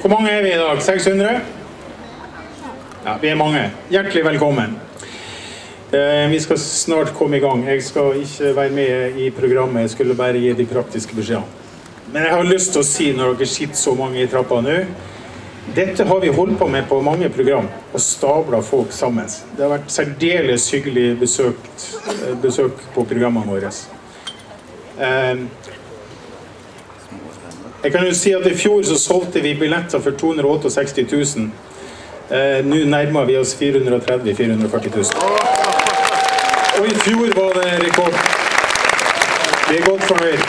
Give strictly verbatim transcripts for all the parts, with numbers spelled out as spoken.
Hvor mange er vi i dag? seks hundre? Ja, vi er mange. Hjertelig velkommen. Eh, vi skal snart komme i gang. Jeg skal ikke være med i programmet, jeg skulle bare gi de praktiske beskjedene. Men jeg har lyst til å si, når dere sitter så mange i trappa nå, dette har vi holdt på med på mange program, og stablet folk sammen. Det har vært særdeles hyggelig besøkt, besøk på programmene våre. Eh, jeg kan jo si at i fjor så solgte vi billetter for to hundre og sekstiåtte tusen. Eh, nå nærmer vi oss fire hundre og tretti til fire hundre og førti tusen. Og i fjor var det rekord. Vi er godt fornøyd.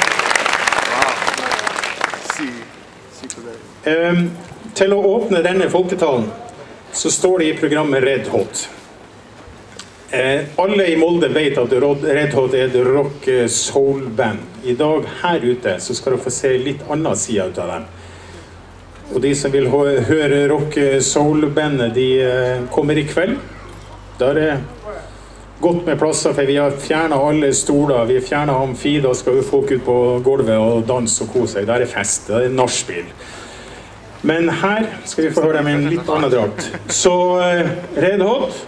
Eh, til å åpne denne folketalen så står det i programmet Red Hot. Eh, alle i Molde vet at Red Hot er et rock soul band. I dag her ute så skal dere få se litt annen side ut av dem. Og de som vil høre rock soul bandet, de eh, kommer i kveld. Da er det godt med plasser, for vi har fjernet alle stoler, vi har fjernet amfi, da skal jo folk ut på gulvet og danse og kose seg. Da er det fest, da er det nachspiel. Men her skal vi få høre dem i en litt annen drakt. Så uh, Red Hot.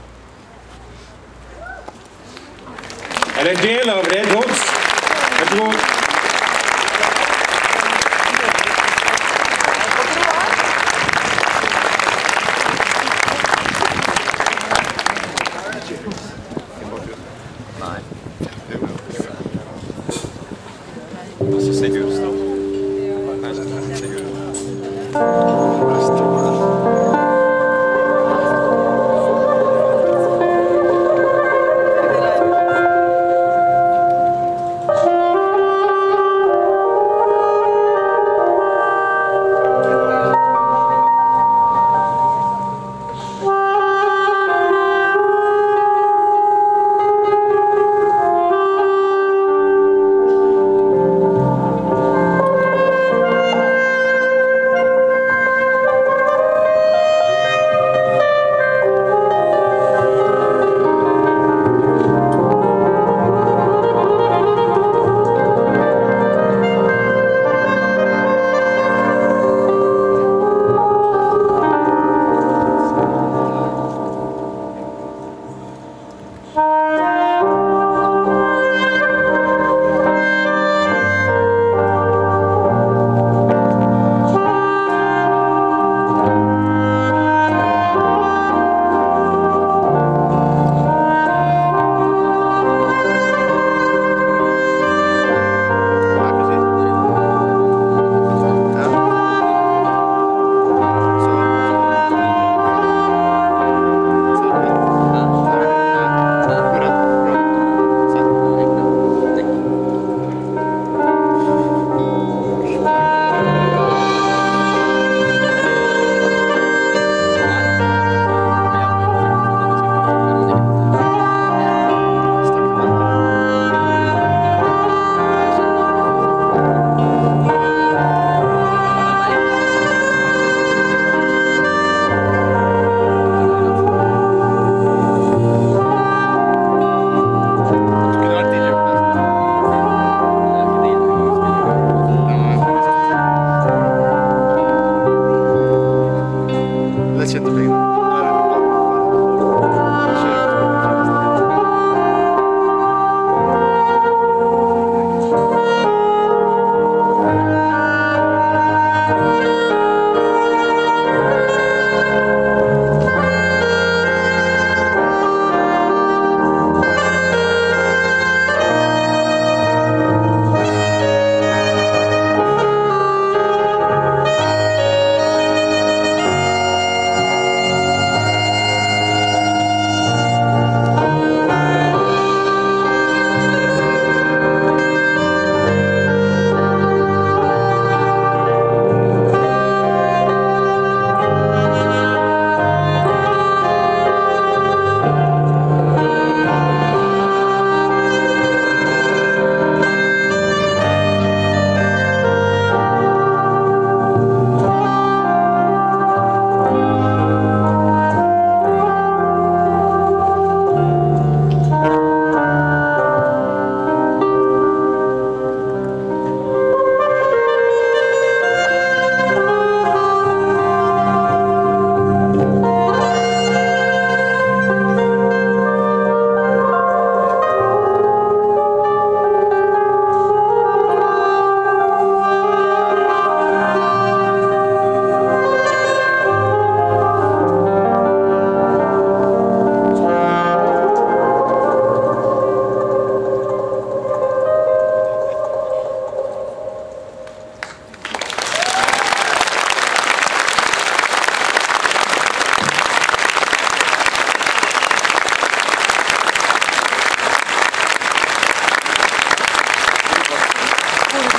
Eller del av Red Hot. Vær så god.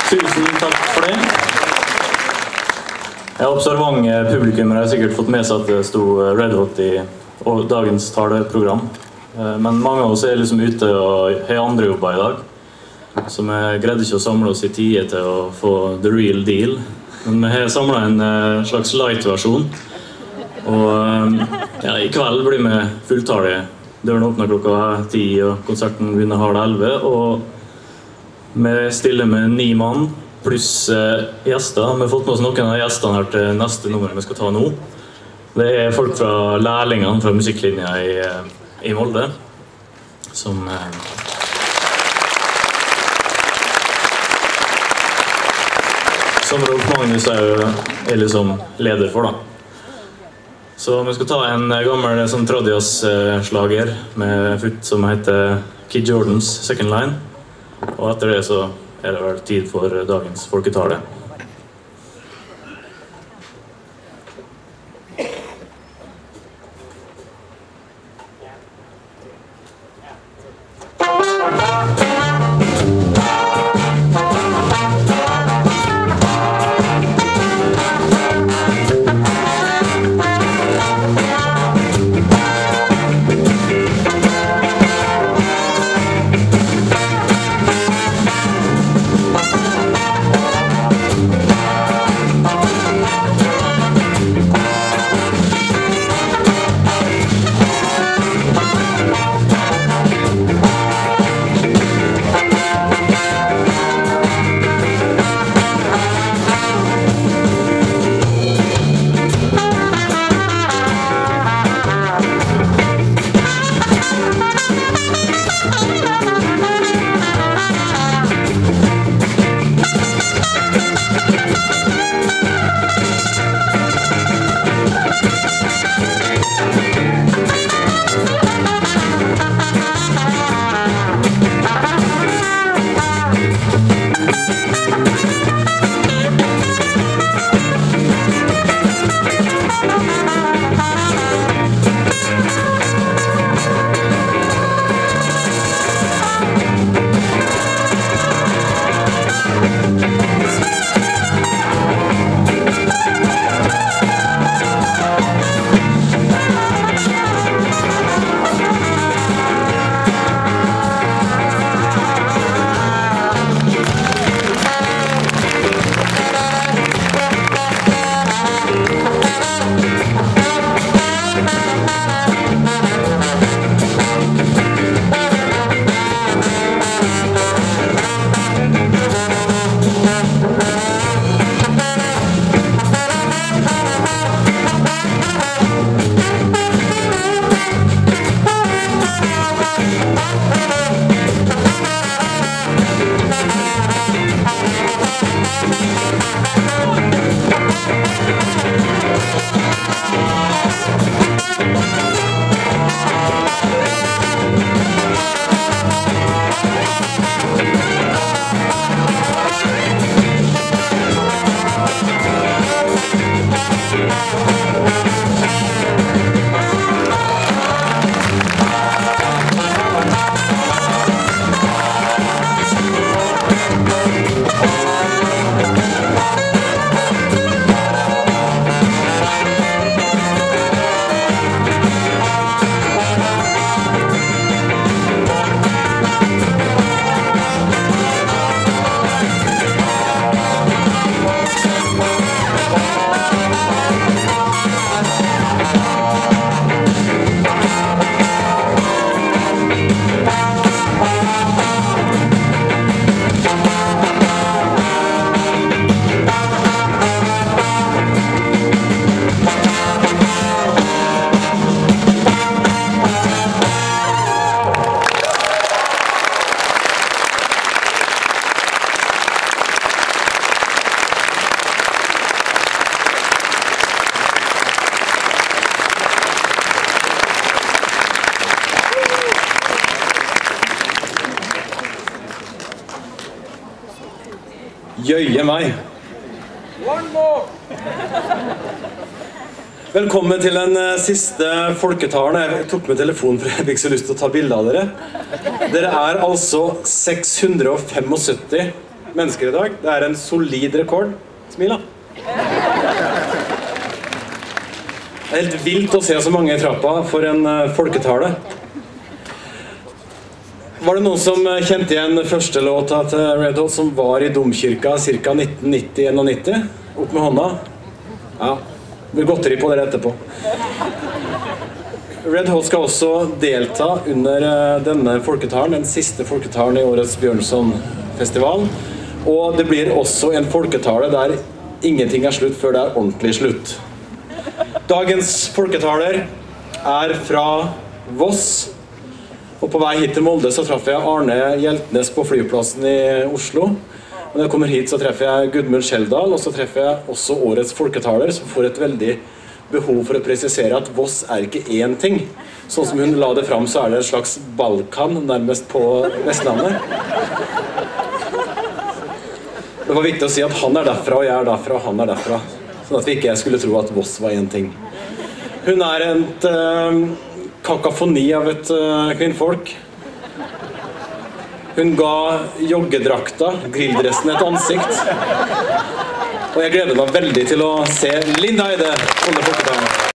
Tusen takk for det. Jeg observante publikummer har sikkert fått med seg at det stod Red Hot i dagens taleprogram. Men mange av oss er liksom ute og har andre jobber i dag. Så vi greide ikke å samle oss i tide til å få the real deal. Men vi har samlet en slags light-versjon. Og ja, i kveld blir vi fulltallige. Døren åpner klokka ti, og konserten begynner halv elleve. Og vi stiller med ni mann, pluss gjester. Vi har fått med oss noen av gjestene her til neste nummer vi skal ta nå. Det er folk fra lærlingene fra musikklinja i, i Molde, som... Som Rolf Magnus er, er liksom leder for, da. Så vi skal ta en gammel sånn Trodias-slager med, som heter Kid Jordans Second Line. Og etter det så er det vel tid for dagens folketale. Jøye meg. Velkommen til den siste folketalen. Jeg tok med telefonen for jeg fikk så lyst til å ta bilder av dere. Dere er altså seks hundre og syttifem mennesker i dag. Det er en solid rekord. Smil da. Det er helt vilt å se så mange i trappa for en folketale. Var det noen som kjente igjen første låta til Red Hot som var i Domkirka ca. nitten nitti til nittien? Opp med hånda. Ja, det blir godteri på dere etterpå. Red Hot skal også delta under denne folketalen, den siste folketalen i årets Bjørnson-festival. Og det blir også en folketale der ingenting er slutt før det er ordentlig slutt. Dagens folketaler er fra Voss. Og på vei hit til Molde så traff jeg Arne Hjeltnes på flyplassen i Oslo. Og når jeg kommer hit så treffer jeg Gudmund Skjeldal, og så treffer jeg også årets folketaler, som får et veldig behov for å presisere at Voss er ikke én ting. Sånn som hun la det fram, så er det en slags Balkan nærmest på Vestlandet. Det var viktig å si at han er derfra, og jeg er derfra, og han er derfra. Sånn at vi ikke skulle tro at Voss var én ting. Hun er et uh, kakafoni av et uh, kvinnfolk. Hun ga joggedrakta, grilldressen, et ansikt. Og jeg gleder meg veldig til å se Linda Eide under folketalen.